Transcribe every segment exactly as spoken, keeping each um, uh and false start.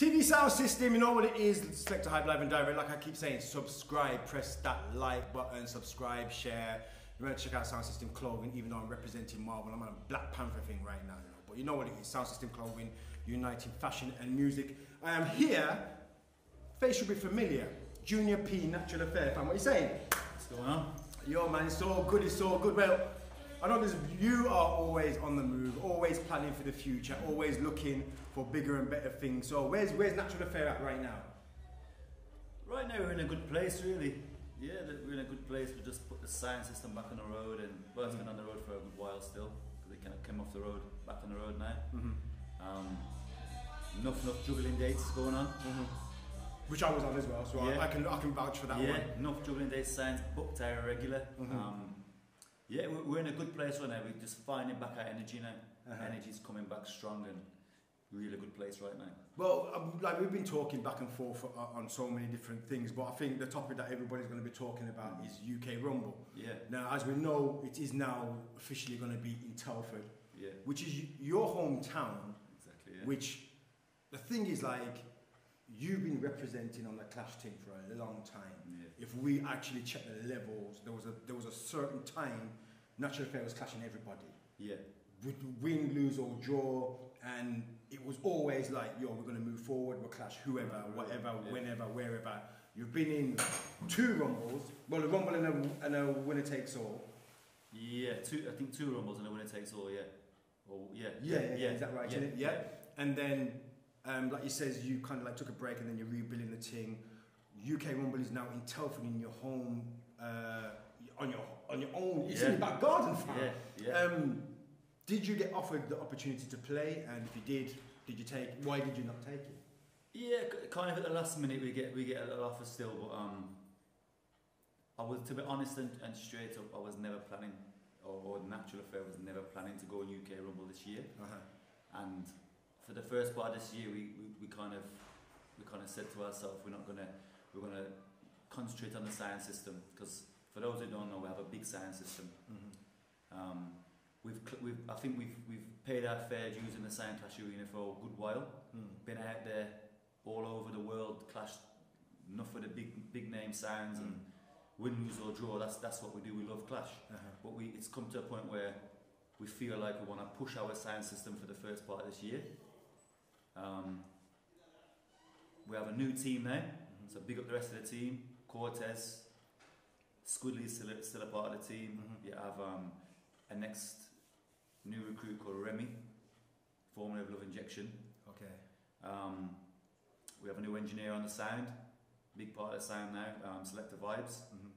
T V sound system, you know what it is. Select Hype Live and Direct. Like I keep saying, subscribe, press that like button, subscribe, share. You want to check out Sound System Clothing, even though I'm representing Marvel. I'm on a Black Panther thing right now, you know. But you know what it is. Sound System Clothing, uniting fashion and music. I am here. Face should be familiar. Junior P, Natural Affair. Fam, what are you saying? What's going on? Yo, man, it's so good. It's so good. Well, I know this, you are always on the move, always planning for the future, always looking for bigger and better things. So where's where's Natural Affair at right now? Right now we're in a good place, really. Yeah, we're in a good place. We just put the sound system back on the road, and well, it's been on the road for a good while still, because it kind of came off the road, back on the road now. Mm-hmm. um, enough, enough juggling dates going on. Mm-hmm. Which I was on as well, so yeah. I, I can I can vouch for that yeah, one. Yeah, enough juggling dates, signs booked out regular. Mm-hmm. um, Yeah, we're in a good place right now. We're just finding back our energy now. Uh-huh. Energy's coming back strong, and really good place right now. Well, um, like we've been talking back and forth uh, on so many different things, but I think the topic that everybody's going to be talking about mm. is U K Rumble. Yeah. Now, as we know, it is now officially going to be in Telford, yeah. which is your hometown. Exactly. Yeah. Which the thing is, like, you've been representing on the Clash team for a long time. Yeah. If we actually check the levels, there was a there was a certain time Natural Affair was clashing everybody. Yeah. With win, lose or draw, and it was always like, yo, we're gonna move forward, we'll clash whoever, whatever, yeah. whenever, wherever. You've been in two rumbles, well, a rumble and a, and a winner takes all. Yeah, two. I think two rumbles and a winner takes all. Yeah. Or yeah. Yeah, yeah, yeah. Is that right? Yeah. Yeah. yeah. And then, um, like you says, you kind of like took a break and then you're rebuilding the team. U K Rumble is now in Telford in your home, uh, on your on your own. It's yeah. in the back garden, fam. Yeah, yeah. Um, did you get offered the opportunity to play? And if you did, did you take? Why did you not take it? Yeah, kind of at the last minute we get we get a little offer still, but um, I was, to be honest and, and straight up, I was never planning, or, or Natural Affair was never planning to go in U K Rumble this year. Uh-huh. And for the first part of this year, we, we, we kind of we kind of said to ourselves, we're not gonna. We're going to concentrate on the sound system, because for those who don't know, we have a big sound system. Mm-hmm. um, we've, we've, I think we've, we've paid our fair dues in the Sound Clash Arena for a good while. Mm. Been out there all over the world, clashed enough of the big big name sounds, mm. and win, lose or draw. That's that's what we do. We love Clash, uh-huh. but we it's come to a point where we feel like we want to push our sound system for the first part of this year. Um, we have a new team now. So big up the rest of the team. Cortez, Squidley is still, still a part of the team. Mm-hmm. You have um, a next new recruit called Remy, formerly of Love Injection. Okay. Um, we have a new engineer on the sound, big part of the sound now. Um, Selector Vibes.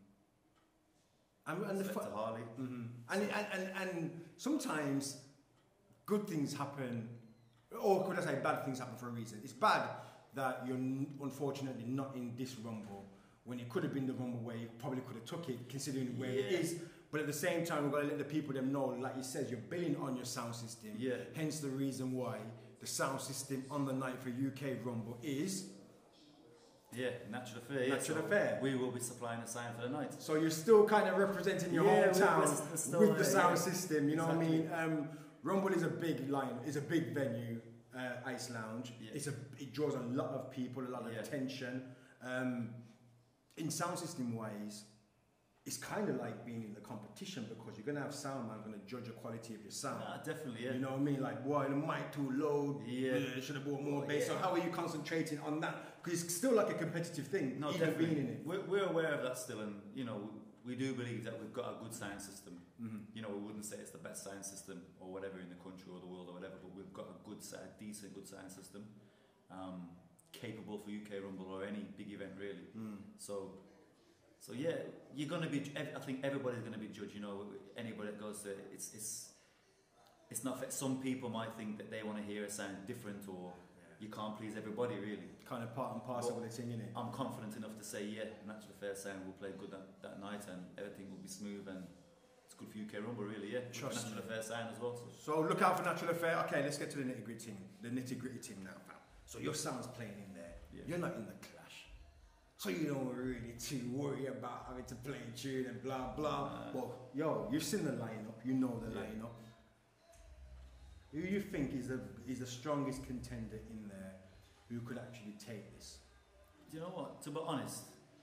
Mm-hmm. And, and Selector the Harley. Mm-hmm. and, and and and sometimes good things happen, or could I say bad things happen for a reason? It's bad that you're unfortunately not in this rumble, when it could have been the rumble where you probably could have took it, considering where yeah. it is. But at the same time, we've got to let the people them know, like you said, you're building on your sound system. Yeah. Hence the reason why the sound system on the night for U K Rumble is... Yeah, Natural Affair. Natural yeah. Affair. We will be supplying the sound for the night. So you're still kind of representing your yeah, hometown with the, with the sound yeah. system, you know exactly. what I mean? Um, Rumble is a big line, is a big venue. Uh, Ice Lounge. Yeah. It's a. It draws a lot of people, a lot of yeah. attention. Um, in sound system wise, it's kind of like being in the competition, because you're gonna have sound man gonna judge the quality of your sound. Nah, definitely, yeah. You know what I mean? Like, why the mic too low? Yeah. Uh, should have bought more oh, bass. Yeah. So how are you concentrating on that? Because it's still like a competitive thing. No, even definitely. being in it. We're, we're aware of that still, and you know, we, we do believe that we've got a good sound system. Mm-hmm. You know, we wouldn't say it's the best sound system or whatever in the country or the world or whatever, but we've got a good, a decent, good sound system, um, capable for U K Rumble or any big event really. Mm. So, so yeah, you're gonna be. I think everybody's gonna be judged. You know, anybody that goes to it, it's it's it's not. Some people might think that they want to hear a sound different, or you can't please everybody really. Kind of part and parcel of the thing, innit? I'm confident enough to say, yeah, Natural Affair sound will play good that, that night, and everything will be smooth, and it's good for U K Rumble, really, yeah. Trust Natural Affair sound as well. So. so look out for Natural Affair. Okay, let's get to the nitty gritty team. The nitty gritty team now, fam. So your sound's playing in there. Yeah. You're not in the Clash, so you don't really too worry about having to play a tune and blah blah. Uh, well, yo, you've seen the lineup. You know the yeah. lineup. Who you think is the is the strongest contender in there who could actually take this? Do you know what? To be honest,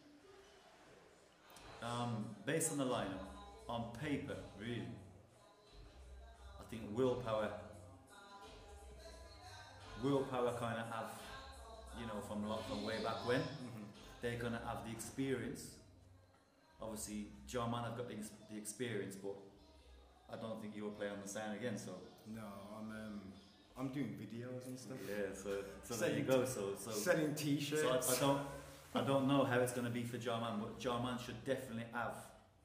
um, based on the lineup, on paper, really, I think Willpower, Willpower kind of have, you know, from lot from way back when, mm-hmm. they're gonna have the experience. Obviously, Jarman have got the, the experience, but I don't think you'll play on the sound again. So no, I'm um, I'm doing videos and stuff. Yeah, so so there you go. So so selling T-shirts. So I, I don't I don't know how it's going to be for Jarman, but Jarman should definitely have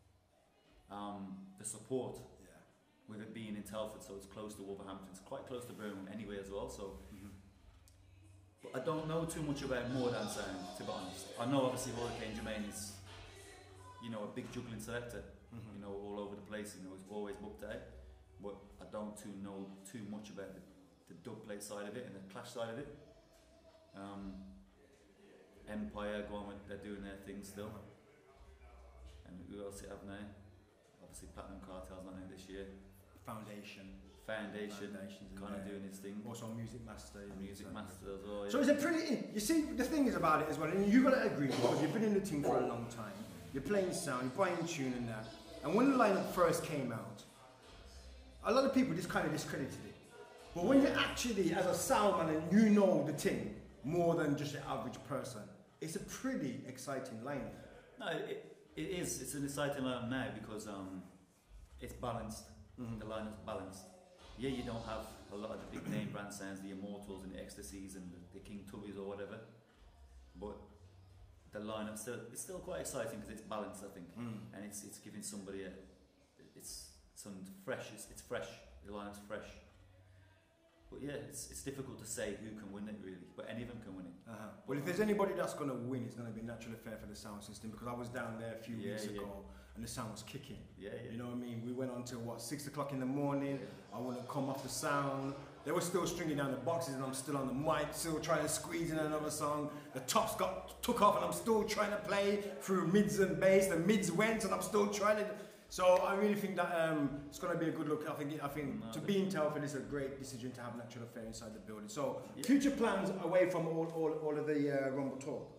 um, the support. Yeah. With it being in Telford, so it's close to Wolverhampton, it's quite close to Birmingham anyway as well. So, mm-hmm. but I don't know too much about more than sound, to be honest. I know obviously Hurricane Jermaine is, you know, a big juggling selector. Mm-hmm. You know, all over the place. You know, he's always booked out. But I don't too know too much about the, the dub plate side of it and the clash side of it. Um, Empire, go on with, they're doing their thing still. And who else do you have now? Obviously Platinum Cartel's not in this year. Foundation. Foundation, kind of doing his thing. Also Music Master. Music Master as well, yeah. So is it pretty, you see, the thing is about it as well, and you've got to agree, because you've been in the team for a long time, you're playing sound, you're buying tune and that, and when the lineup first came out, a lot of people just kind of discredited it. But when you actually, as a sound man, and you know the thing more than just the average person, it's a pretty exciting lineup. No, it, it is, it's an exciting lineup now because um, it's balanced. Mm-hmm. The lineup's balanced. Yeah, you don't have a lot of the big name brand sounds, the Immortals and the Ecstasies and the, the King Tubbies or whatever, but the lineup still it's still quite exciting because it's balanced, I think, mm. and it's it's giving somebody a it's some fresh. It's, it's fresh. The lineup's fresh. But yeah, it's it's difficult to say who can win it really, but any of them can win it. Uh-huh. Well, if there's anybody that's going to win, it's going to be Natural Affair for the sound system, because I was down there a few yeah, weeks yeah. ago and the sound was kicking. Yeah, yeah. You know what I mean? We went on till what, six o'clock in the morning. Yeah. I wouldn't come off the sound. They were still stringing down the boxes and I'm still on the mic, still trying to squeeze in another song. The tops got took off and I'm still trying to play through mids and bass. The mids went and I'm still trying to. So I really think that um, it's going to be a good look. I think I think no, to be in Telford is a great decision to have Natural Affair inside the building. So yeah. Future plans away from all, all, all of the uh, Rumble talk?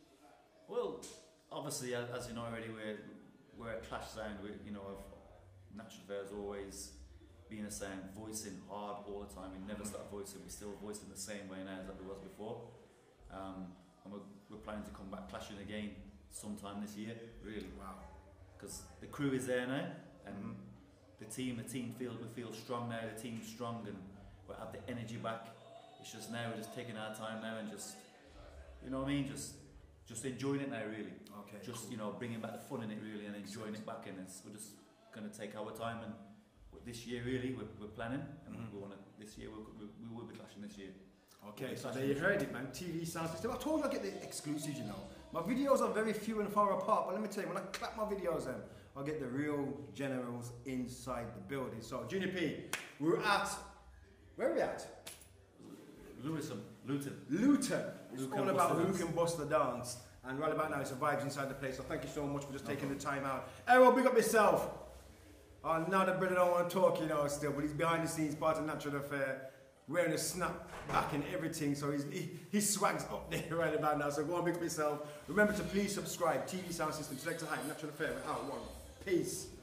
Well, obviously, as you know already, we're, we're a clash sound. We, you know, Natural Affair has always been a sound, voicing hard all the time. We never stop voicing. We're still voicing the same way now as we was before. Um, and we're, we're planning to come back clashing again sometime this year, really. Wow. Because the crew is there now, and mm-hmm. the team, the team feel we feel strong now. The team's strong, and we have the energy back. It's just now we're just taking our time now and just, you know what I mean, just, just enjoying it now really. Okay. Just cool. you know, bringing back the fun in it really, and enjoying it back in. It's, we're just going to take our time, and this year really we're, we're planning, and mm-hmm. we want to. This year we'll, we, we will be clashing this year. Okay, so there you heard it, man. T V sound system. I told you I get the exclusives, you know. My videos are very few and far apart, but let me tell you, when I clap my videos in, I'll get the real generals inside the building. So, Junior P, we're at, where are we at? Lewisham, Luton. Luton. It's all about who can bust the dance. And right about now, it's the vibes inside the place. So thank you so much for just taking the time out. Everyone, big up yourself. Oh, now the brother don't want to talk, you know, still, but he's behind the scenes, part of Natural Affair. Wearing a snap back and everything, so he's, he, his swag's up there right about now. So go and pick up yourself. Remember to please subscribe. T V sound system, Selector Hype, Natural Affair. We're out one. Peace.